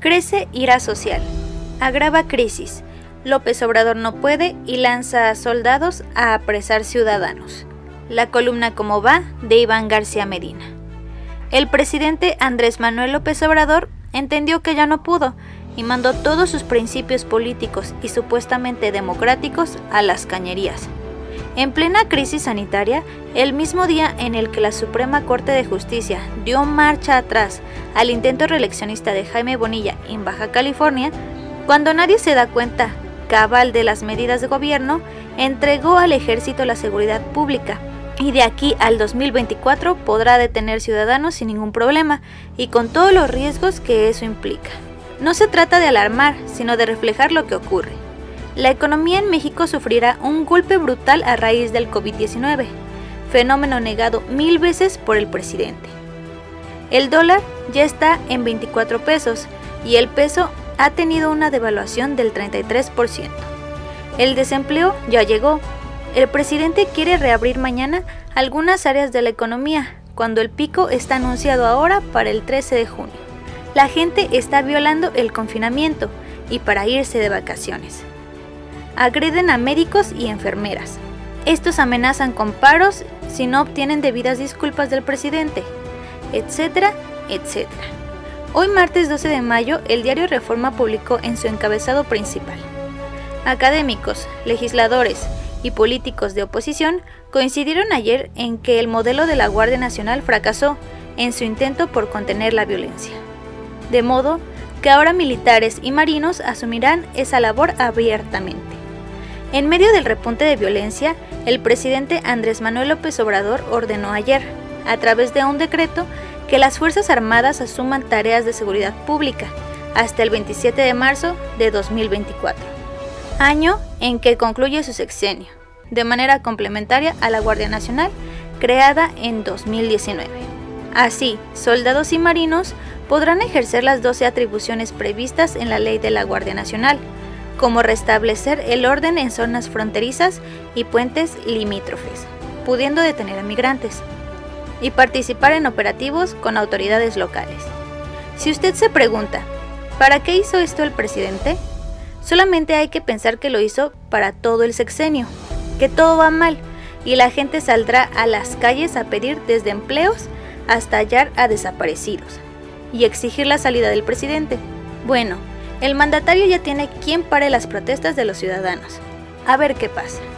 Crece ira social. Agrava crisis. López Obrador no puede y lanza a soldados a apresar ciudadanos. La columna Cómo va de Iván García Medina. El presidente Andrés Manuel López Obrador entendió que ya no pudo y mandó todos sus principios políticos y supuestamente democráticos a las cañerías. En plena crisis sanitaria, el mismo día en el que la Suprema Corte de Justicia dio marcha atrás al intento reeleccionista de Jaime Bonilla en Baja California, cuando nadie se da cuenta cabal de las medidas de gobierno, entregó al ejército la seguridad pública y de aquí al 2024 podrá detener ciudadanos sin ningún problema y con todos los riesgos que eso implica. No se trata de alarmar, sino de reflejar lo que ocurre. La economía en México sufrirá un golpe brutal a raíz del COVID-19, fenómeno negado 1000 veces por el presidente. El dólar ya está en 24 pesos y el peso ha tenido una devaluación del 33%. El desempleo ya llegó. El presidente quiere reabrir mañana algunas áreas de la economía, cuando el pico está anunciado ahora para el 13 de junio. La gente está violando el confinamiento y para irse de vacaciones. Agreden a médicos y enfermeras. Estos amenazan con paros si no obtienen debidas disculpas del presidente, etcétera, etcétera. Hoy martes 12 de mayo, el diario Reforma publicó en su encabezado principal: académicos, legisladores y políticos de oposición coincidieron ayer en que el modelo de la Guardia Nacional fracasó en su intento por contener la violencia. De modo que ahora militares y marinos asumirán esa labor abiertamente. En medio del repunte de violencia, el presidente Andrés Manuel López Obrador ordenó ayer, a través de un decreto, que las Fuerzas Armadas asuman tareas de seguridad pública hasta el 27 de marzo de 2024, año en que concluye su sexenio, de manera complementaria a la Guardia Nacional, creada en 2019. Así, soldados y marinos podrán ejercer las 12 atribuciones previstas en la ley de la Guardia Nacional, como restablecer el orden en zonas fronterizas y puentes limítrofes, pudiendo detener a migrantes, y participar en operativos con autoridades locales. Si usted se pregunta, ¿para qué hizo esto el presidente? Solamente hay que pensar que lo hizo para todo el sexenio, que todo va mal y la gente saldrá a las calles a pedir desde empleos hasta hallar a desaparecidos y exigir la salida del presidente. Bueno, el mandatario ya tiene quien pare las protestas de los ciudadanos. A ver qué pasa.